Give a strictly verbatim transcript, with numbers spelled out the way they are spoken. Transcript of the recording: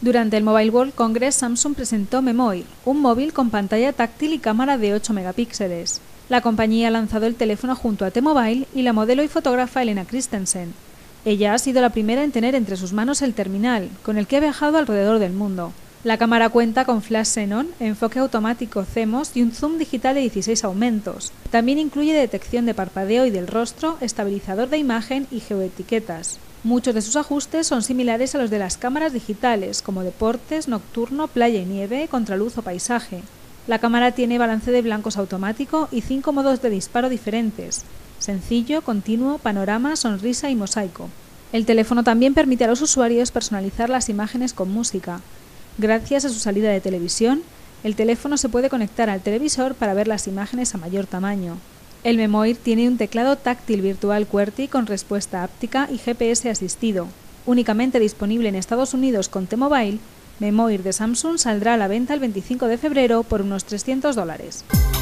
Durante el Mobile World Congress, Samsung presentó Memoir, un móvil con pantalla táctil y cámara de ocho megapíxeles. La compañía ha lanzado el teléfono junto a T-Mobile y la modelo y fotógrafa Elena Christensen. Ella ha sido la primera en tener entre sus manos el terminal, con el que ha viajado alrededor del mundo. La cámara cuenta con flash xenón, enfoque automático C M O S y un zoom digital de dieciséis aumentos. También incluye detección de parpadeo y del rostro, estabilizador de imagen y geoetiquetas. Muchos de sus ajustes son similares a los de las cámaras digitales, como deportes, nocturno, playa y nieve, contraluz o paisaje. La cámara tiene balance de blancos automático y cinco modos de disparo diferentes: sencillo, continuo, panorama, sonrisa y mosaico. El teléfono también permite a los usuarios personalizar las imágenes con música. Gracias a su salida de televisión, el teléfono se puede conectar al televisor para ver las imágenes a mayor tamaño. El Memoir tiene un teclado táctil virtual QWERTY con respuesta áptica y G P S asistido. Únicamente disponible en Estados Unidos con T-Mobile, Memoir de Samsung saldrá a la venta el veinticinco de febrero por unos trescientos dólares.